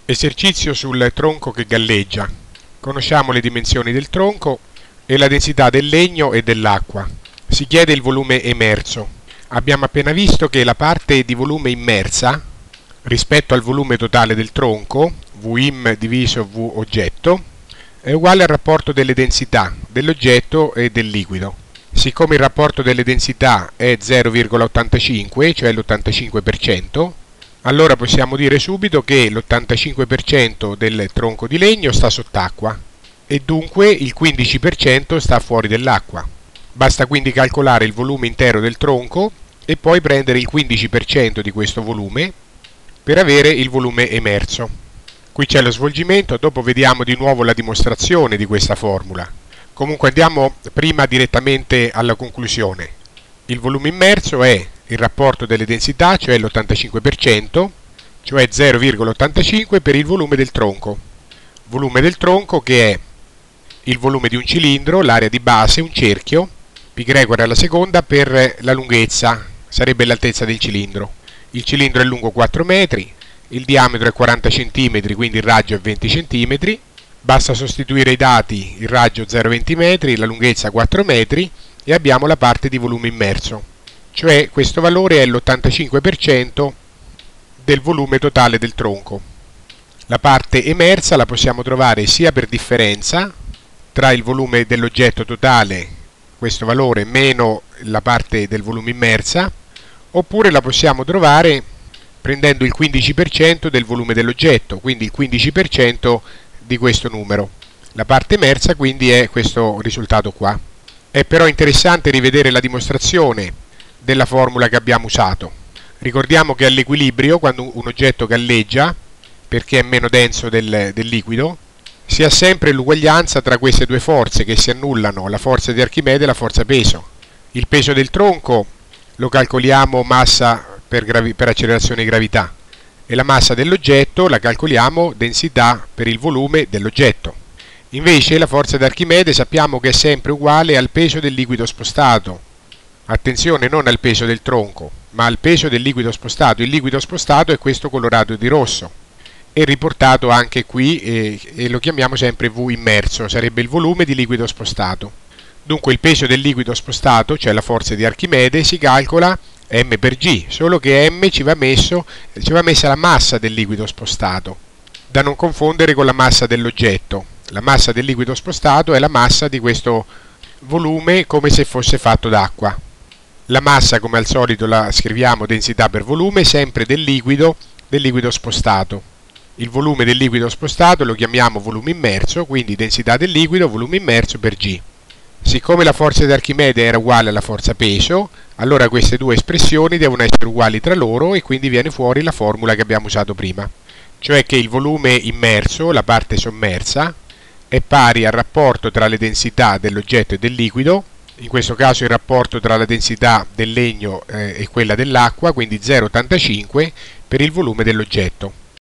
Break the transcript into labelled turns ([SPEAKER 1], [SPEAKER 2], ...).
[SPEAKER 1] Esercizio sul tronco che galleggia. Conosciamo le dimensioni del tronco e la densità del legno e dell'acqua. Si chiede il volume emerso. Abbiamo appena visto che la parte di volume immersa rispetto al volume totale del tronco, Vim diviso V oggetto, è uguale al rapporto delle densità dell'oggetto e del liquido. Siccome il rapporto delle densità è 0,85, cioè l'85%, allora possiamo dire subito che l'85% del tronco di legno sta sott'acqua e dunque il 15% sta fuori dell'acqua. Basta quindi calcolare il volume intero del tronco e poi prendere il 15% di questo volume per avere il volume emerso. Qui c'è lo svolgimento, dopo vediamo di nuovo la dimostrazione di questa formula. Comunque andiamo prima direttamente alla conclusione. Il volume immerso è il rapporto delle densità, cioè l'85%, cioè 0,85 per il volume del tronco. Volume del tronco che è il volume di un cilindro, l'area di base, un cerchio, π alla seconda per la lunghezza, sarebbe l'altezza del cilindro. Il cilindro è lungo 4 metri, il diametro è 40 cm, quindi il raggio è 20 cm. Basta sostituire i dati, il raggio 0,20 metri, la lunghezza 4 metri e abbiamo la parte di volume immerso, cioè questo valore è l'85% del volume totale del tronco. La parte emersa la possiamo trovare sia per differenza tra il volume dell'oggetto totale, questo valore, meno la parte del volume immersa, oppure la possiamo trovare prendendo il 15% del volume dell'oggetto, quindi il 15% di questo numero. La parte emersa quindi è questo risultato qua. È però interessante rivedere la dimostrazione della formula che abbiamo usato. Ricordiamo che all'equilibrio, quando un oggetto galleggia, perché è meno denso del liquido, si ha sempre l'uguaglianza tra queste due forze che si annullano, la forza di Archimede e la forza peso. Il peso del tronco lo calcoliamo massa per accelerazione di gravità e la massa dell'oggetto la calcoliamo densità per il volume dell'oggetto. Invece la forza di Archimede sappiamo che è sempre uguale al peso del liquido spostato. Attenzione, non al peso del tronco, ma al peso del liquido spostato. Il liquido spostato è questo colorato di rosso e riportato anche qui e lo chiamiamo sempre V immerso, sarebbe il volume di liquido spostato. Dunque il peso del liquido spostato, cioè la forza di Archimede, si calcola m per g, solo che m ci va messa la massa del liquido spostato, da non confondere con la massa dell'oggetto. La massa del liquido spostato è la massa di questo volume come se fosse fatto d'acqua. La massa, come al solito, la scriviamo densità per volume, sempre del liquido spostato. Il volume del liquido spostato lo chiamiamo volume immerso, quindi densità del liquido, volume immerso per g. Siccome la forza di Archimede era uguale alla forza peso, allora queste due espressioni devono essere uguali tra loro e quindi viene fuori la formula che abbiamo usato prima, cioè che il volume immerso, la parte sommersa, è pari al rapporto tra le densità dell'oggetto e del liquido, in questo caso il rapporto tra la densità del legno e quella dell'acqua, quindi 0,85 per il volume dell'oggetto.